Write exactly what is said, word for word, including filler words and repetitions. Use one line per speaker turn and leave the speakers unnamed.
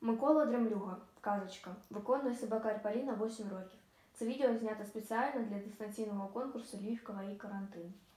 Микола Дремлюга. Казочка. Виконує Собакар Поліна, вісім років. Це відео знято спеціально для дистанційного конкурсу «Львів. КВІ. Карантин».